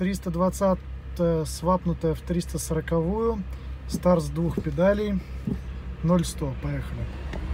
320 свапнутая в 340-ю. Старт с 2 педалей. 0-100. Поехали.